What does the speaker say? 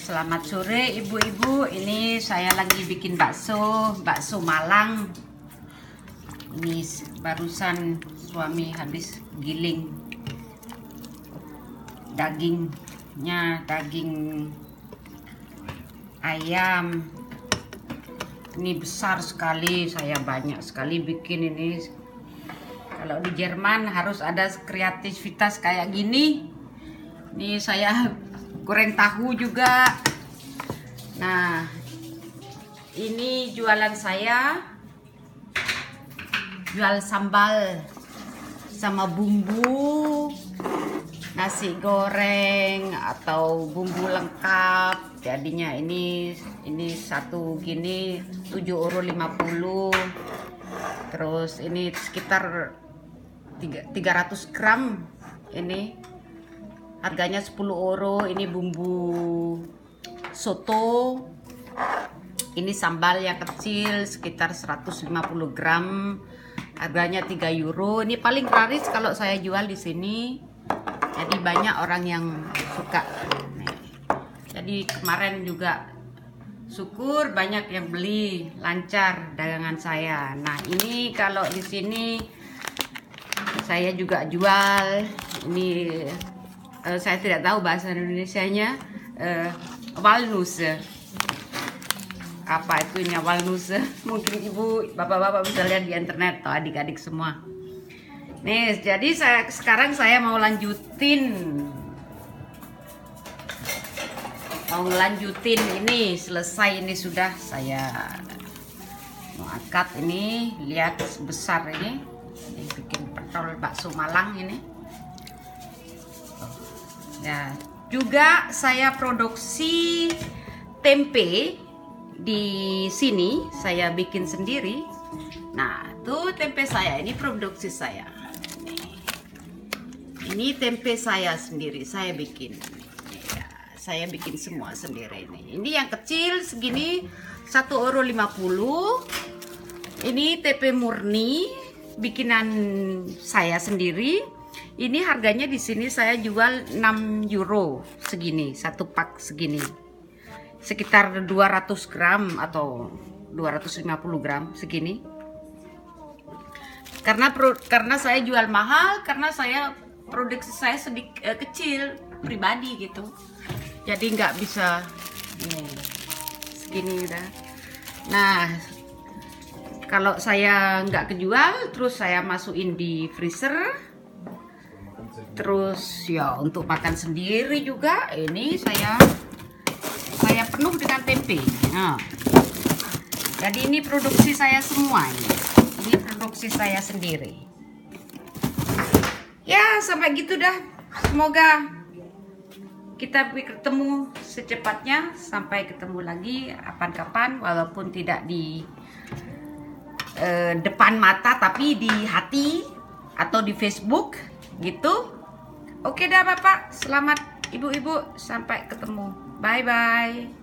Selamat sore ibu-ibu. Ini saya lagi bikin bakso Malang. Ini barusan suami habis giling dagingnya, daging ayam. Ini besar sekali, saya banyak sekali bikin ini. Kalau di Jerman harus ada kreativitas kayak gini. Ini saya goreng tahu juga. Nah, ini jualan saya, jual sambal sama bumbu nasi goreng atau bumbu lengkap. Jadinya ini satu gini 7,50 €. Terus ini sekitar 300 gram. Ini harganya 10 €. Ini bumbu soto. Ini sambal yang kecil sekitar 150 gram. Harganya 3 €. Ini paling laris kalau saya jual di sini. Jadi banyak orang yang suka. Jadi kemarin juga syukur banyak yang beli, lancar dagangan saya. Nah, ini kalau di sini saya juga jual. Ini saya tidak tahu bahasa Indonesianya, walnuss. Apa itunya walnuss? Mungkin ibu, bapak-bapak bisa lihat di internet atau adik-adik semua. Nih, jadi sekarang saya mau lanjutin ini. Selesai, ini sudah saya mau angkat. Ini lihat besar ini bikin pentol bakso Malang ini. Ya, juga saya produksi tempe di sini, saya bikin sendiri. Nah, tuh tempe saya, ini produksi saya. Ini tempe saya sendiri, saya bikin. Ya, saya bikin semua sendiri ini. Ini yang kecil segini 1,50 €. Ini tempe murni bikinan saya sendiri. Ini harganya di sini saya jual 6 € segini, satu pak segini. Sekitar 200 gram atau 250 gram segini. Karena saya jual mahal, karena saya produksi saya sedikit kecil pribadi gitu. Jadi nggak bisa segini udah. Nah, kalau saya nggak kejual, terus saya masukin di freezer. Terus ya untuk makan sendiri juga. Ini saya penuh dengan tempe. Nah, jadi ini produksi saya semua ini. Ini produksi saya sendiri. Ya, sampai gitu dah. Semoga kita ketemu secepatnya. Sampai ketemu lagi kapan-kapan, walaupun tidak di depan mata, tapi di hati atau di Facebook gitu. Oke dah Bapak, selamat ibu-ibu, sampai ketemu. Bye-bye.